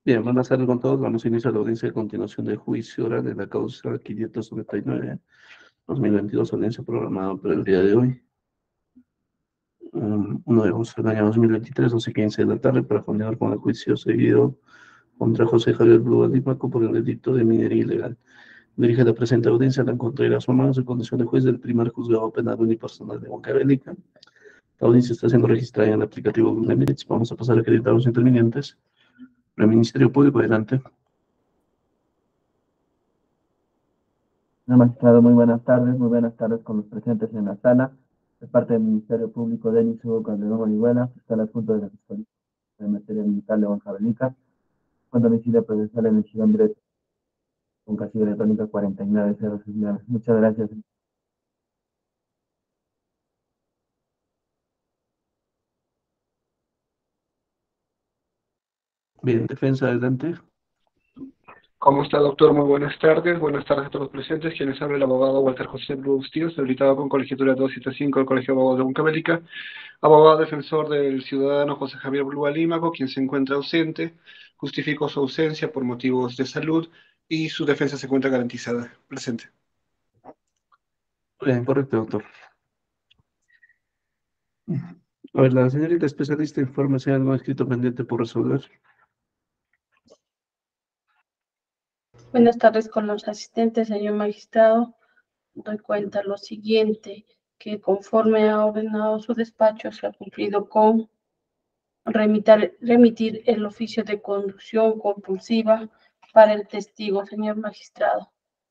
Bien, buenas tardes con todos. Vamos a iniciar la audiencia de continuación del juicio oral de la causa 599-2022, audiencia programada para el día de hoy, 1 de agosto del año 2023, 12:15 de la tarde, para continuar con el juicio seguido contra José Javier Blue Dímaco por el delito de minería ilegal. Dirige la presente audiencia la Contraloría Humanos en condición de juez del primer juzgado penal unipersonal de Huancavelica. La audiencia está siendo registrada en el aplicativo Google Minutes. Vamos a pasar a acreditar los intervinientes. El Ministerio Público, adelante. Señor magistrado, muy buenas tardes con los presentes en la sala. De parte del Ministerio Público, Denis Hugo Calderón Orihuela, fiscal adjunto de la Fiscalía de Materia Militar de Huancavelica, con domicilio procesal en el Chillán Derecho, con casilla electrónica 49069. Muchas gracias. Bien, defensa, adelante. ¿Cómo está, doctor? Muy buenas tardes. Buenas tardes a todos los presentes. Quienes habla el abogado Walter José Bruce Tíos, habilitado con colegiatura 275 del Colegio de Abogados de Huancavelica, abogado defensor del ciudadano José Javier Blúa Límaco, quien se encuentra ausente, justificó su ausencia por motivos de salud y su defensa se encuentra garantizada. Presente. Bien, correcto, doctor. A ver, la señorita especialista informa si hay algo escrito pendiente por resolver. Buenas tardes con los asistentes, señor magistrado. Doy cuenta lo siguiente, que conforme ha ordenado su despacho, se ha cumplido con remitir el oficio de conducción compulsiva para el testigo, señor magistrado.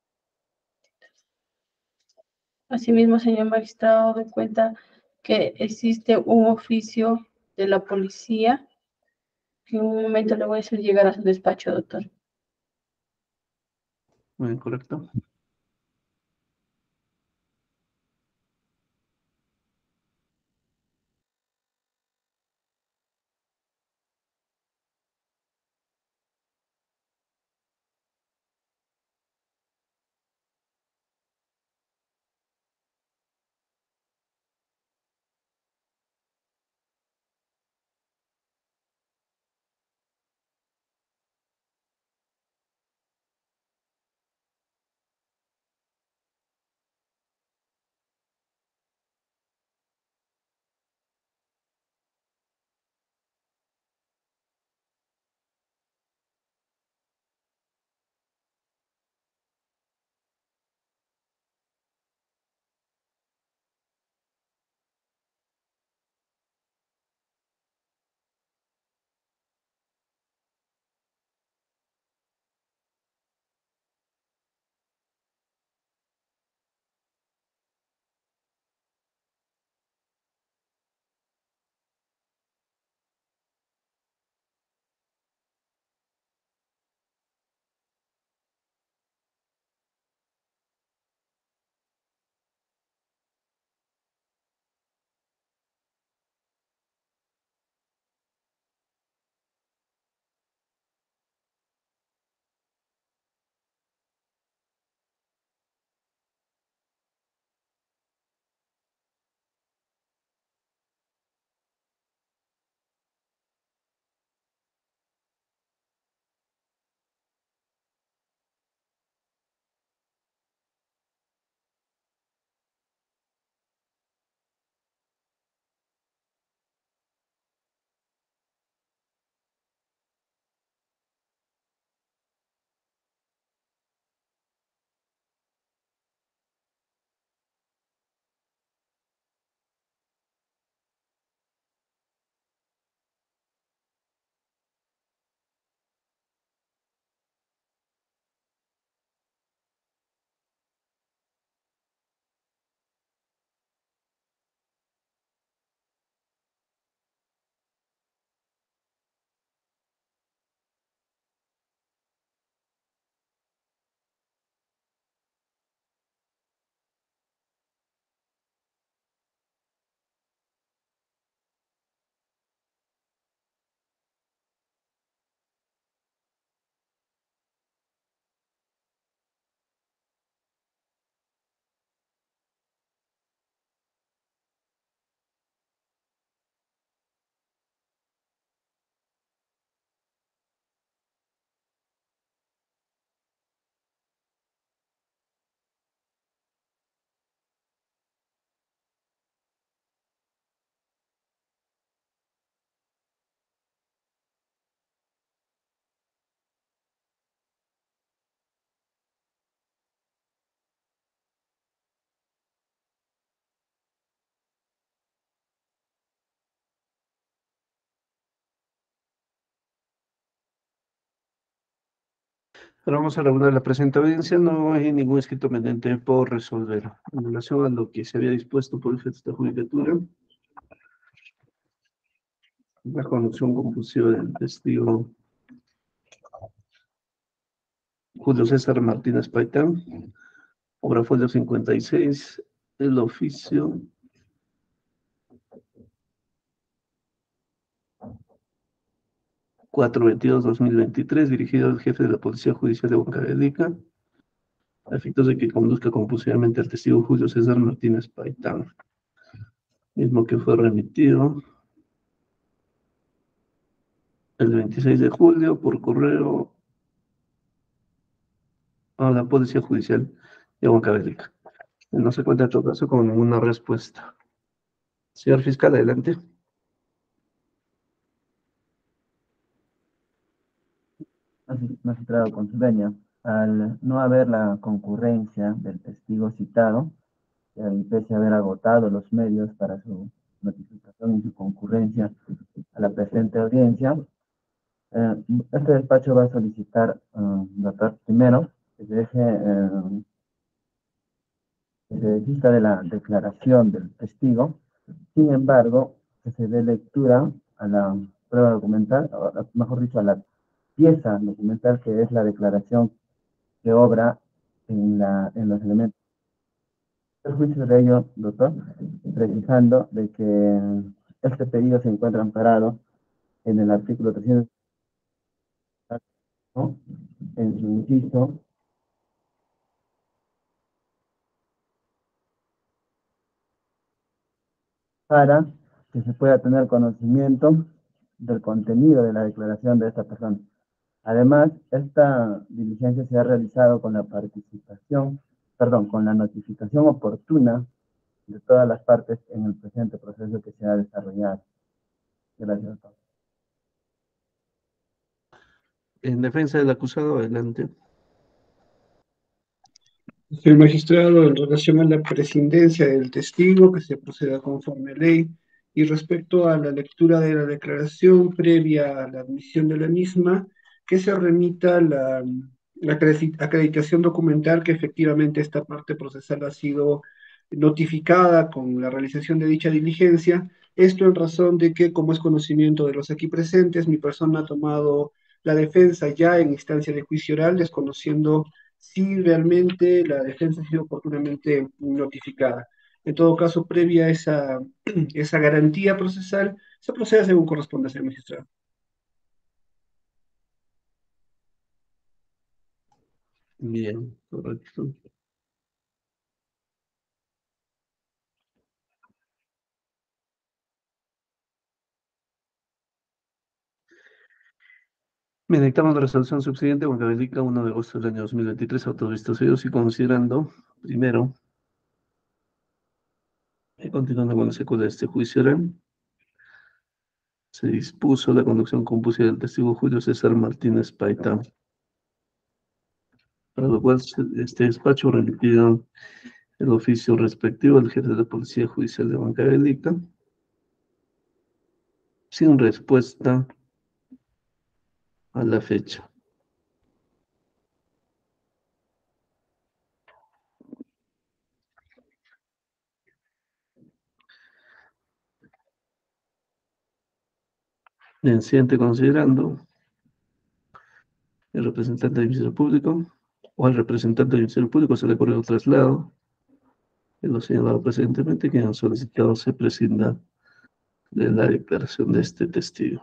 Asimismo, señor magistrado, doy cuenta que existe un oficio de la policía, que en un momento le voy a hacer llegar a su despacho, doctor. Muy bien, correcto. Pero vamos a regular la presente audiencia. No hay ningún escrito pendiente por resolver. En relación a lo que se había dispuesto por el juez de judicatura, la conducción compulsiva del testigo Julio César Martínez Paitán, obra folio 56, el oficio 422-2023, dirigido al jefe de la Policía Judicial de Huancavelica, a efectos de que conduzca compulsivamente al testigo Julio César Martínez Paitán, mismo que fue remitido el 26 de julio por correo a la Policía Judicial de Huancavelica. No se cuenta en todo caso con ninguna respuesta. Señor fiscal, adelante. Magistrado Consueña, al no haber la concurrencia del testigo citado, y pese a haber agotado los medios para su notificación y su concurrencia a la presente audiencia, este despacho va a solicitar, doctor, primero, que se deje, que se desista de la declaración del testigo. Sin embargo, que se dé lectura a la prueba documental, o, mejor dicho, a la pieza documental que es la declaración que obra en los elementos del juicio de ello, doctor, precisando de que este pedido se encuentra amparado en el artículo 300, ¿no? En su inciso, para que se pueda tener conocimiento del contenido de la declaración de esta persona. Además, esta diligencia se ha realizado con la participación, perdón, con la notificación oportuna de todas las partes en el presente proceso que se ha desarrollado. Gracias, doctor. En defensa del acusado, adelante. Señor magistrado, en relación a la prescindencia del testigo, que se proceda conforme a ley, y respecto a la lectura de la declaración previa a la admisión de la misma, que se remita la acreditación documental que efectivamente esta parte procesal ha sido notificada con la realización de dicha diligencia. Esto en razón de que, como es conocimiento de los aquí presentes, mi persona ha tomado la defensa ya en instancia de juicio oral, desconociendo si realmente la defensa ha sido oportunamente notificada. En todo caso, previa a esa garantía procesal, se procede según corresponde, señor magistrado. Bien, correcto. Me dictamos la resolución subsiguiente, Huancavelica, 1 de agosto del año 2023, autovistos ellos y considerando, primero, continuando con la secuela de este juicio oral, se dispuso la conducción compulsiva del testigo Julio César Martínez Paitán, para lo cual este despacho remitido el oficio respectivo al jefe de la Policía Judicial de Huancavelica, sin respuesta a la fecha. Bien, siguiente considerando, el representante del Ministerio Público o al representante del Ministerio Público se le ocurrió un traslado, en lo señalado precedentemente, que han solicitado se prescinda de la declaración de este testigo.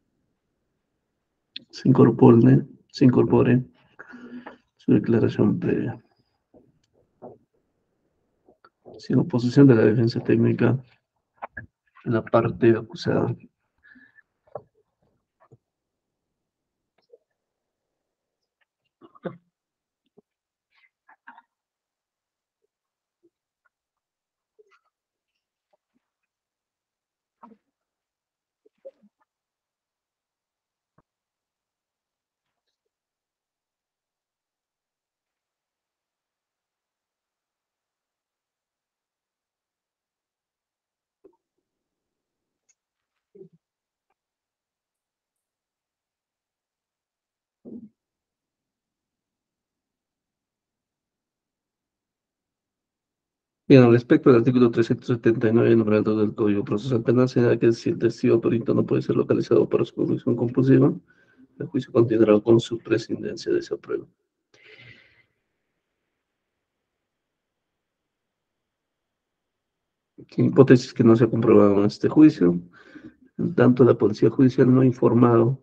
Se incorpore su declaración previa. Sin oposición de la defensa técnica en la parte acusada. Bien, respecto al artículo 379, numeral 2 del Código Procesal Penal, señala que si el testigo perito no puede ser localizado para su conclusión conclusiva, el juicio continuará con su prescindencia de esa prueba. En hipótesis que no se ha comprobado en este juicio, en tanto la Policía Judicial no ha informado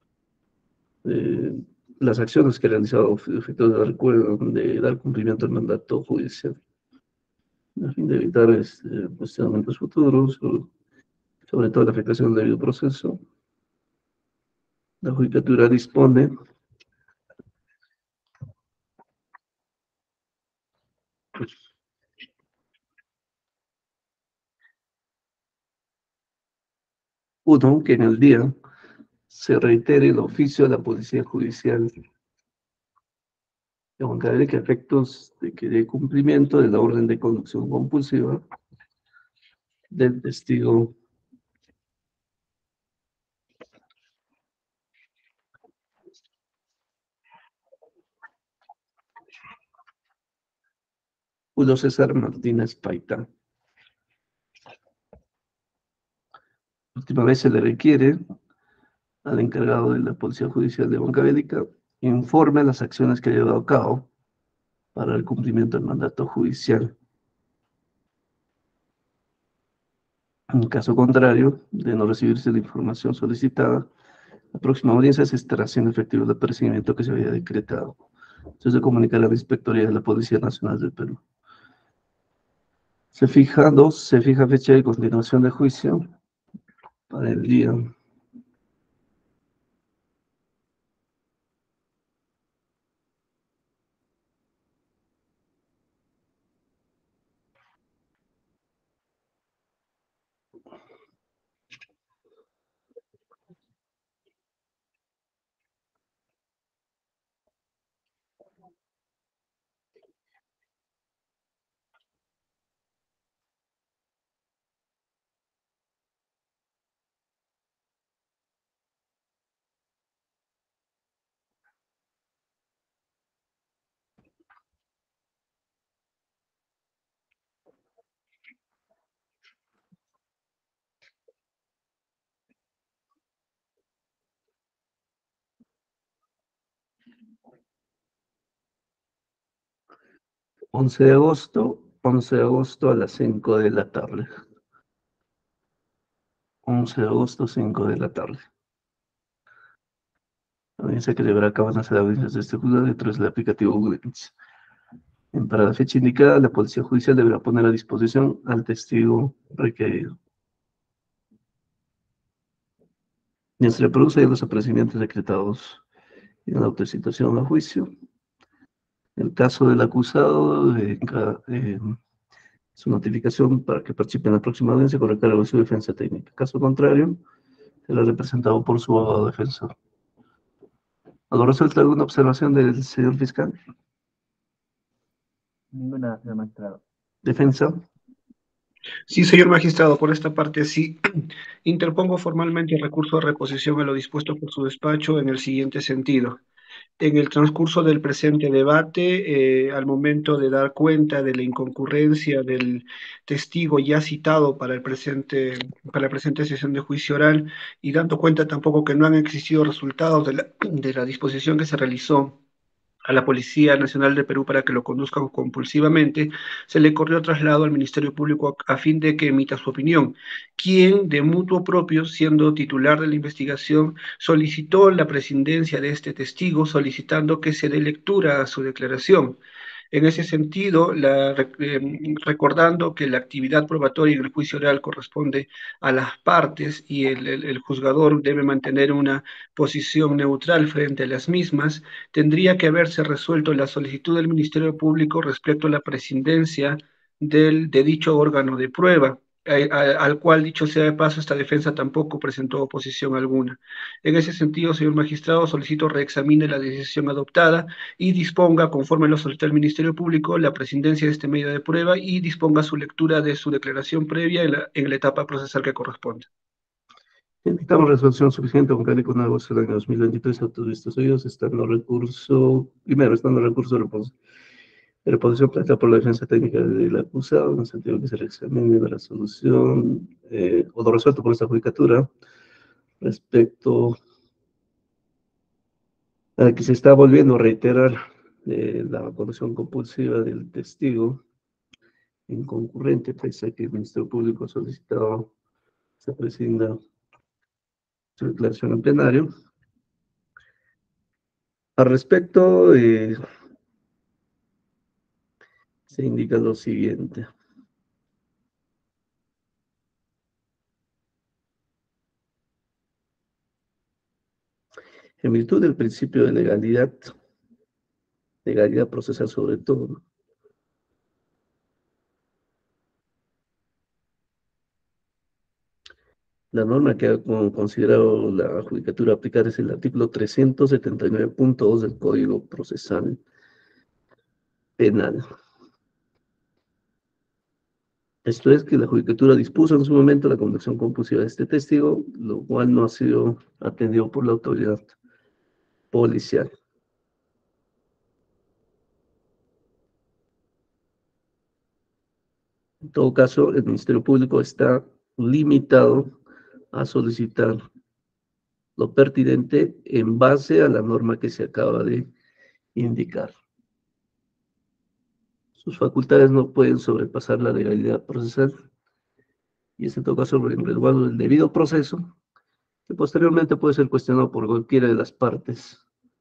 las acciones que ha realizado efecto de dar cumplimiento al mandato judicial, a fin de evitar cuestionamientos futuros, sobre todo la afectación del debido proceso. La Judicatura dispone uno, que en el día se reitere el oficio de la Policía Judicial de Huancavelica a efectos de que dé cumplimiento de la orden de conducción compulsiva del testigo. Julio César Martínez Paita. Última vez se le requiere al encargado de la Policía Judicial de Huancavelica informe las acciones que ha llevado a cabo para el cumplimiento del mandato judicial. En caso contrario, de no recibirse la información solicitada, la próxima audiencia se estará haciendo efectivo el apercibimiento que se había decretado. Entonces, se comunicará a la Inspectoría de la Policía Nacional del Perú. Se fija fecha de continuación de juicio para el día 11 de agosto, 11 de agosto a las 5 de la tarde. 11 de agosto, 5 de la tarde. La audiencia que deberá acabar las audiencias de este juzgado dentro del aplicativo Google Meets. Para la fecha indicada, la Policía Judicial deberá poner a disposición al testigo requerido. Mientras se reproducen los apercibimientos decretados en la autocitación a juicio, el caso del acusado, su notificación para que participe en la próxima audiencia con recargo de su defensa técnica. Caso contrario, será representado por su abogado defensor. ¿Ha resuelto alguna observación del señor fiscal? Ninguna, señor magistrado. ¿Defensa? Sí, señor magistrado, por esta parte sí. Interpongo formalmente el recurso de reposición a lo dispuesto por su despacho en el siguiente sentido. En el transcurso del presente debate, al momento de dar cuenta de la inconcurrencia del testigo ya citado para la presente sesión de juicio oral y dando cuenta tampoco que no han existido resultados de la disposición que se realizó a la Policía Nacional de Perú para que lo conduzcan compulsivamente, se le corrió traslado al Ministerio Público a fin de que emita su opinión, quien de mutuo propio, siendo titular de la investigación, solicitó la prescindencia de este testigo, solicitando que se dé lectura a su declaración. En ese sentido, recordando que la actividad probatoria en el juicio oral corresponde a las partes y el juzgador debe mantener una posición neutral frente a las mismas, tendría que haberse resuelto la solicitud del Ministerio Público respecto a la prescindencia de dicho órgano de prueba, al cual, dicho sea de paso, esta defensa tampoco presentó oposición alguna. En ese sentido, señor magistrado, solicito reexamine la decisión adoptada y disponga, conforme lo solicita el Ministerio Público, la prescindencia de este medio de prueba y disponga su lectura de su declaración previa en la etapa procesal que corresponde. Indicamos resolución suficiente con cargo con agosto del año 2023 a todos estos oídos, estando recurso, primero, estando recurso de reposo. Reposición planteada por la defensa técnica del acusado, en el sentido que se le examine la resolución o lo resuelto por esta judicatura respecto a que se está volviendo a reiterar la conducción compulsiva del testigo en concurrente, pese a que el Ministerio Público ha solicitado se prescinda su declaración en plenario. Al respecto, se indica lo siguiente. En virtud del principio de legalidad procesal sobre todo, la norma que ha considerado la judicatura aplicar es el artículo 379.2 del Código Procesal Penal. Esto es que la judicatura dispuso en su momento la conducción compulsiva de este testigo, lo cual no ha sido atendido por la autoridad policial. En todo caso, el Ministerio Público está limitado a solicitar lo pertinente en base a la norma que se acaba de indicar. Sus facultades no pueden sobrepasar la legalidad procesal y es en todo caso en resguardo del debido proceso, que posteriormente puede ser cuestionado por cualquiera de las partes,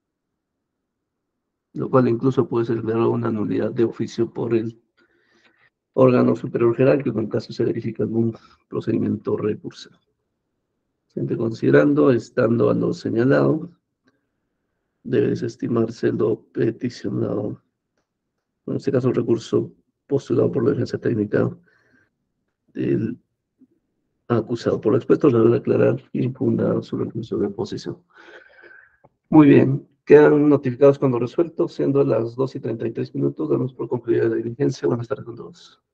lo cual incluso puede ser declarado una nulidad de oficio por el órgano superior general, que en caso se verifica algún procedimiento recursal. Siempre considerando, estando a lo señalado, debe desestimarse lo peticionado, en este caso el recurso postulado por la defensa técnica del acusado. Por lo expuesto, le debe aclarar y impugnar su recurso de oposición. Muy bien, quedan notificados cuando resuelto, siendo las 2:33. Damos por concluida la diligencia. Buenas tardes a todos.